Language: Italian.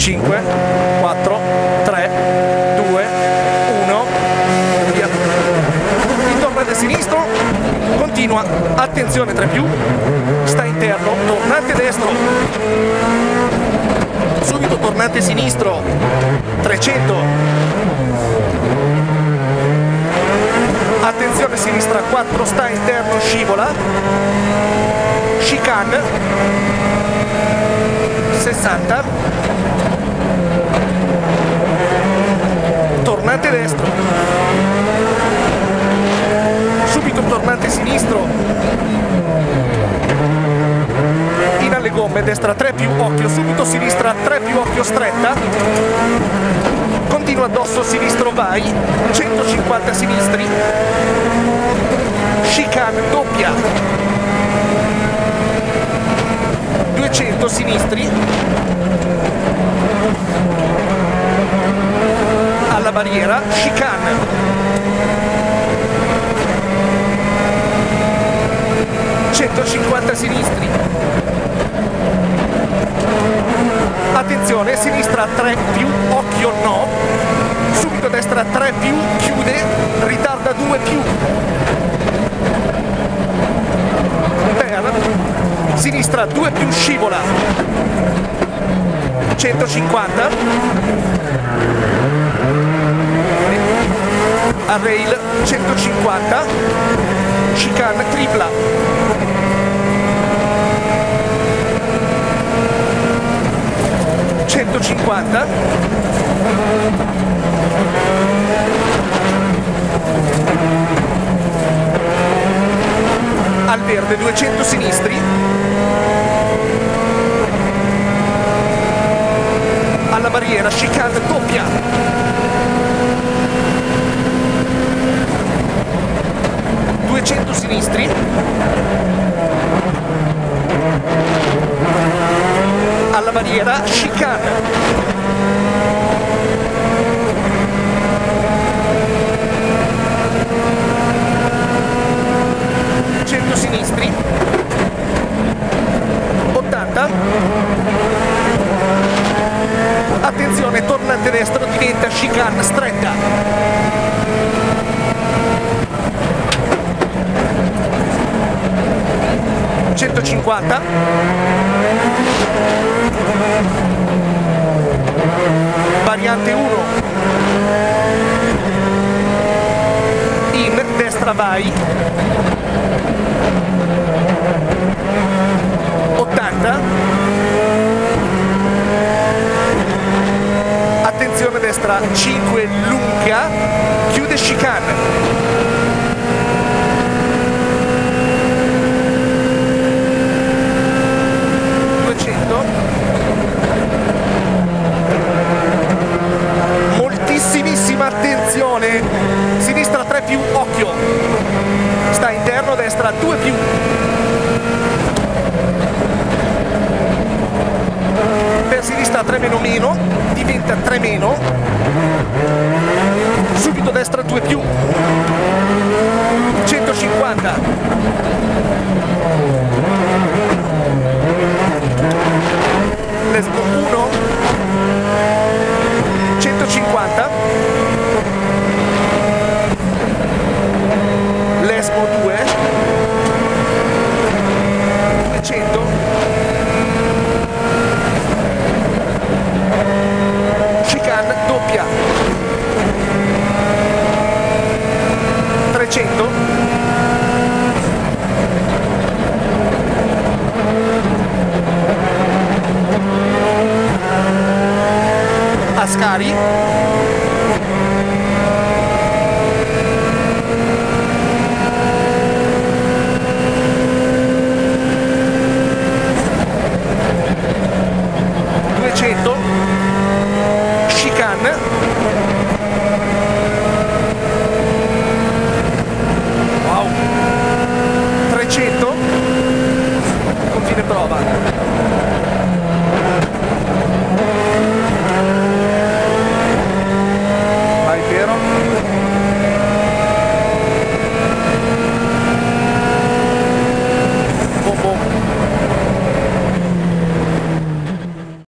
5, 4, 3, 2, 1, via. Il tornante sinistro continua, attenzione 3 più, sta interno, tornante destro, subito tornante sinistro, 300, attenzione sinistra 4, sta interno, scivola, chicane, 60, tornante destro, subito tornante sinistro, in alle gomme, destra 3 più occhio, subito sinistra 3 più occhio stretta, continua addosso sinistro, vai, 150 sinistri, chicane doppia, 200 sinistri, alla barriera, chicane, 150 sinistri, attenzione, sinistra 3 più, occhio no, subito destra 3 più, chiude, ritarda 2 più, per, sinistra 2 più, scivola, 150, a rail 150, chicane tripla, 150, al verde 200 sinistri, alla barriera, chicane doppia, 200 sinistri, alla barriera, chicane, 100 sinistri, 80, attenzione, tornante destro, diventa chicane stretta, 150, variante 1, in destra vai, 80, attenzione destra 5 lunga, chiude chicane, 200, moltissimissima attenzione, sinistra 3 più, occhio, sta interno, destra 2 più, per sinistra 3 meno meno, diventa 3 meno, subito destra 2 più, 150, lesbo 1, 150, lesbo 2, 200, chicane doppia, 300, Ascari,